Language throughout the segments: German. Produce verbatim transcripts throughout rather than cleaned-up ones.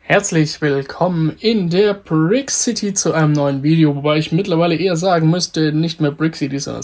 Herzlich willkommen in der Brick City zu einem neuen Video, wobei ich mittlerweile eher sagen müsste, nicht mehr Brick City, sondern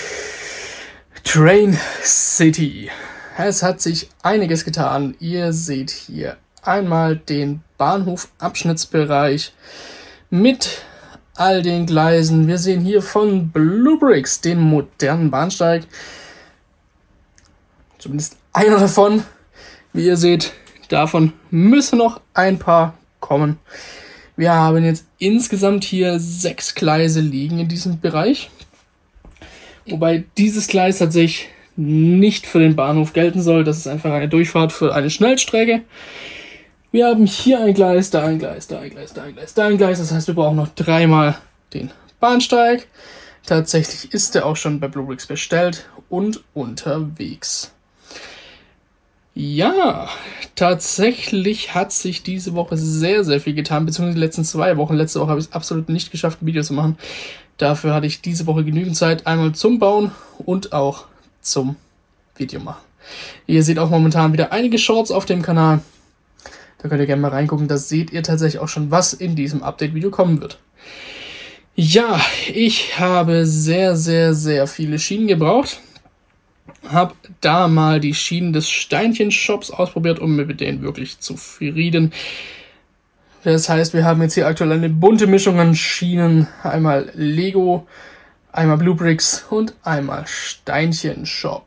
Train City. Es hat sich einiges getan. Ihr seht hier einmal den Bahnhof-Abschnittsbereich mit all den Gleisen. Wir sehen hier von Bluebricks den modernen Bahnsteig. Zumindest einer davon. Wie ihr seht, davon müssen noch ein paar kommen. Wir haben jetzt insgesamt hier sechs Gleise liegen in diesem Bereich. Wobei dieses Gleis tatsächlich nicht für den Bahnhof gelten soll. Das ist einfach eine Durchfahrt für eine Schnellstrecke. Wir haben hier ein Gleis, da ein Gleis, da ein Gleis, da ein Gleis, da ein Gleis. Das heißt, wir brauchen noch dreimal den Bahnsteig. Tatsächlich ist er auch schon bei Bluebricks bestellt und unterwegs. Ja, tatsächlich hat sich diese Woche sehr, sehr viel getan, beziehungsweise die letzten zwei Wochen. Letzte Woche habe ich es absolut nicht geschafft, ein Video zu machen. Dafür hatte ich diese Woche genügend Zeit, einmal zum Bauen und auch zum Video machen. Ihr seht auch momentan wieder einige Shorts auf dem Kanal. Da könnt ihr gerne mal reingucken, da seht ihr tatsächlich auch schon, was in diesem Update-Video kommen wird. Ja, ich habe sehr, sehr, sehr viele Schienen gebraucht. Habe da mal die Schienen des Steinchen-Shops ausprobiert, um mit denen wirklich zufrieden. Das heißt, wir haben jetzt hier aktuell eine bunte Mischung an Schienen. Einmal Lego, einmal Bluebricks und einmal Steinchen-Shop.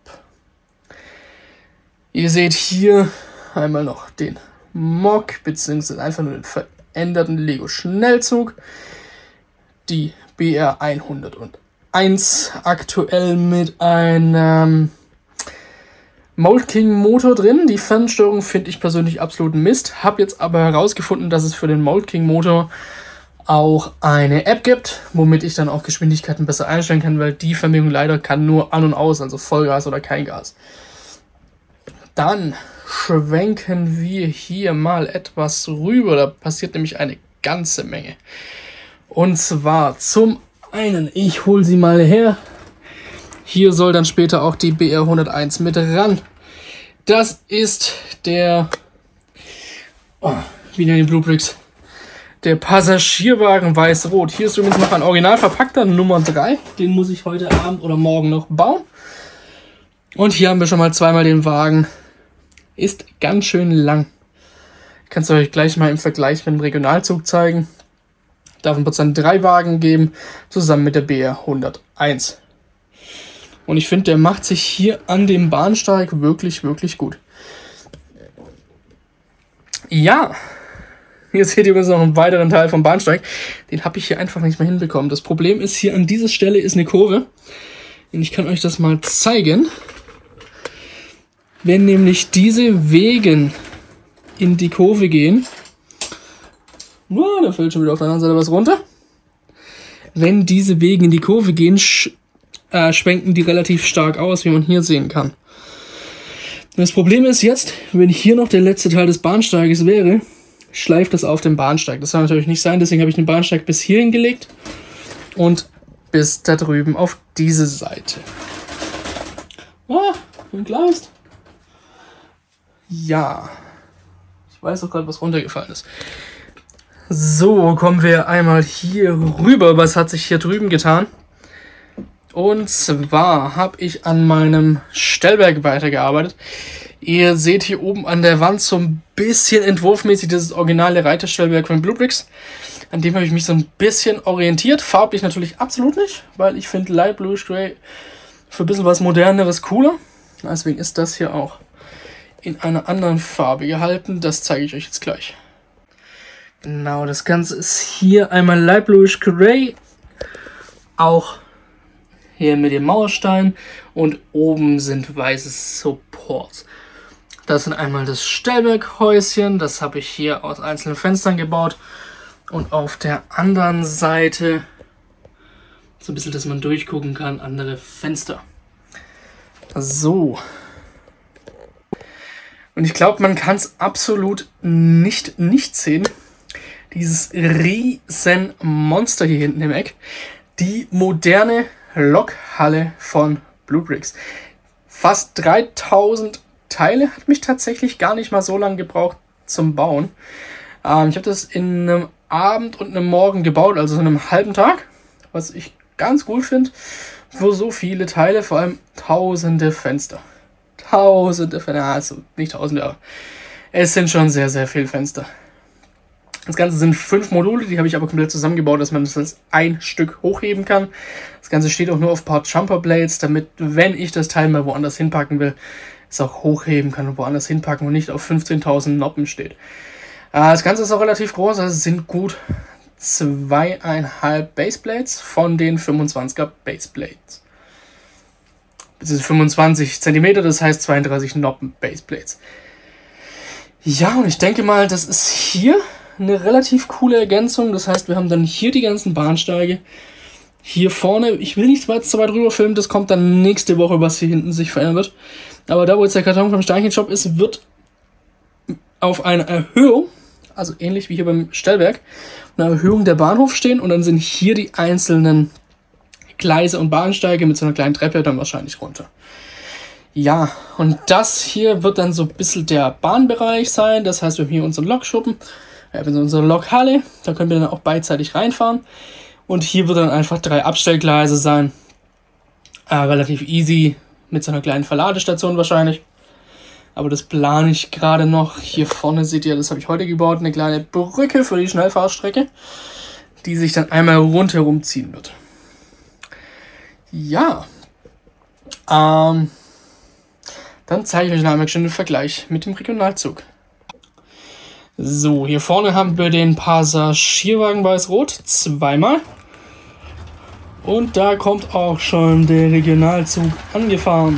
Ihr seht hier einmal noch den Mock, beziehungsweise einfach nur den veränderten Lego Schnellzug. Die B R hunderteins, aktuell mit einem Mold King Motor drin. Die Fernsteuerung finde ich persönlich absolut Mist. Habe jetzt aber herausgefunden, dass es für den Mold King Motor auch eine App gibt, womit ich dann auch Geschwindigkeiten besser einstellen kann, weil die Fernbedienung leider kann nur an und aus, also Vollgas oder kein Gas. Dann schwenken wir hier mal etwas rüber. Da passiert nämlich eine ganze Menge. Und zwar zum einen, ich hole sie mal her. Hier soll dann später auch die B R hunderteins mit ran. Das ist der, oh, wie nennen die Bluebricks? Der Passagierwagen weiß-rot. Hier ist übrigens noch ein original verpackter Nummer drei. Den muss ich heute Abend oder morgen noch bauen. Und hier haben wir schon mal zweimal den Wagen. Ist ganz schön lang. Ich kann es euch gleich mal im Vergleich mit dem Regionalzug zeigen. Davon wird es dann drei Wagen geben, zusammen mit der B R hunderteins. Und ich finde, der macht sich hier an dem Bahnsteig wirklich, wirklich gut. Ja, hier seht ihr übrigens noch einen weiteren Teil vom Bahnsteig. Den habe ich hier einfach nicht mehr hinbekommen. Das Problem ist, hier an dieser Stelle ist eine Kurve. Und ich kann euch das mal zeigen. Wenn nämlich diese Wegen in die Kurve gehen, oh, da fällt schon wieder auf der anderen Seite was runter. Wenn diese Wegen in die Kurve gehen, sch äh, schwenken die relativ stark aus, wie man hier sehen kann. Das Problem ist jetzt, wenn hier noch der letzte Teil des Bahnsteiges wäre, schleift das auf den Bahnsteig. Das soll natürlich nicht sein, deswegen habe ich den Bahnsteig bis hierhin gelegt und bis da drüben auf diese Seite. Ah, entgleist. Ja, ich weiß auch gerade, was runtergefallen ist. So, kommen wir einmal hier rüber. Was hat sich hier drüben getan? Und zwar habe ich an meinem Stellwerk weitergearbeitet. Ihr seht hier oben an der Wand so ein bisschen entwurfmäßig das originale Reiterstellwerk von Bluebricks. An dem habe ich mich so ein bisschen orientiert. Farblich natürlich absolut nicht, weil ich finde Light Bluish Grey für ein bisschen was Moderneres cooler. Deswegen ist das hier auch in einer anderen Farbe gehalten. Das zeige ich euch jetzt gleich. Genau, das Ganze ist hier einmal Light Bluish Grey, auch hier mit dem Mauerstein, und oben sind weiße Supports. Das sind einmal das Stellwerkhäuschen, das habe ich hier aus einzelnen Fenstern gebaut, und auf der anderen Seite so ein bisschen, dass man durchgucken kann, andere Fenster. So. Und ich glaube, man kann es absolut nicht nicht sehen. Dieses riesen Monster hier hinten im Eck. Die moderne Lokhalle von Bluebricks. Fast dreitausend Teile, hat mich tatsächlich gar nicht mal so lange gebraucht zum Bauen. Ähm, ich habe das in einem Abend und einem Morgen gebaut, also in einem halben Tag, was ich ganz gut finde für so viele Teile, vor allem tausende Fenster. Tausende Fenster, also nicht tausende, aber es sind schon sehr, sehr viele Fenster. Das Ganze sind fünf Module, die habe ich aber komplett zusammengebaut, dass man das als ein Stück hochheben kann. Das Ganze steht auch nur auf ein paar Jumper Blades, damit, wenn ich das Teil mal woanders hinpacken will, es auch hochheben kann und woanders hinpacken und nicht auf fünfzehntausend Noppen steht. Das Ganze ist auch relativ groß, also es sind gut zweieinhalb Baseblades von den fünfundzwanziger Baseblades. Das ist fünfundzwanzig Zentimeter, das heißt zweiunddreißig Noppen Baseblades. Ja, und ich denke mal, das ist hier eine relativ coole Ergänzung. Das heißt, wir haben dann hier die ganzen Bahnsteige. Hier vorne, ich will nicht weit, so weit rüber filmen, das kommt dann nächste Woche, was hier hinten sich verändern wird. Aber da, wo jetzt der Karton vom Steinchenshop ist, wird auf einer Erhöhung, also ähnlich wie hier beim Stellwerk, eine Erhöhung der Bahnhof stehen und dann sind hier die einzelnen Gleise und Bahnsteige mit so einer kleinen Treppe dann wahrscheinlich runter. Ja, und das hier wird dann so ein bisschen der Bahnbereich sein. Das heißt, wir haben hier unseren Lokschuppen, wir haben unsere Lokhalle, da können wir dann auch beidseitig reinfahren. Und hier wird dann einfach drei Abstellgleise sein. Äh, relativ easy, mit so einer kleinen Verladestation wahrscheinlich. Aber das plane ich gerade noch. Hier vorne seht ihr, das habe ich heute gebaut, eine kleine Brücke für die Schnellfahrstrecke, die sich dann einmal rundherum ziehen wird. Ja, ähm, dann zeige ich euch noch einmal schon den Vergleich mit dem Regionalzug. So, hier vorne haben wir den Passagierwagen Weiß-Rot, zweimal. Und da kommt auch schon der Regionalzug angefahren.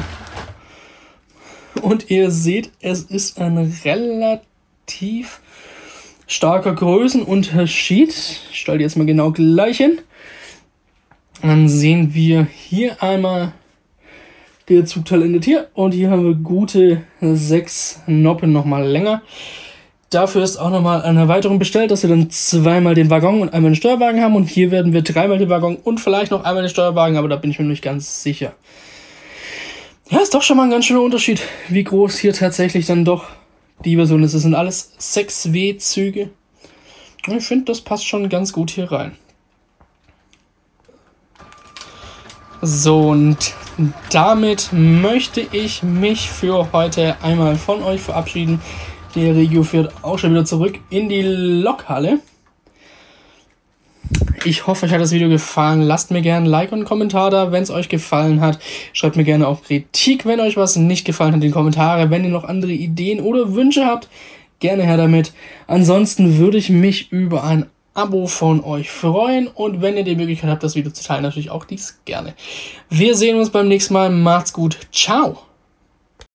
Und ihr seht, es ist ein relativ starker Größenunterschied. Ich stelle die jetzt mal genau gleich hin. Dann sehen wir hier einmal der Zugteil endet hier und hier haben wir gute sechs Noppen nochmal länger. Dafür ist auch nochmal eine Erweiterung bestellt, dass wir dann zweimal den Waggon und einmal den Steuerwagen haben. Und hier werden wir dreimal den Waggon und vielleicht noch einmal den Steuerwagen, aber da bin ich mir nicht ganz sicher. Ja, ist doch schon mal ein ganz schöner Unterschied, wie groß hier tatsächlich dann doch die Version ist. Das sind alles sechs W-Züge. Ich finde, das passt schon ganz gut hier rein. So, und damit möchte ich mich für heute einmal von euch verabschieden. Der Regio fährt auch schon wieder zurück in die Lokhalle. Ich hoffe, euch hat das Video gefallen. Lasst mir gerne ein Like und einen Kommentar da, wenn es euch gefallen hat. Schreibt mir gerne auch Kritik, wenn euch was nicht gefallen hat, in die Kommentare. Wenn ihr noch andere Ideen oder Wünsche habt, gerne her damit. Ansonsten würde ich mich über ein Abo von euch freuen. Und wenn ihr die Möglichkeit habt, das Video zu teilen, natürlich auch dies gerne. Wir sehen uns beim nächsten Mal. Macht's gut. Ciao.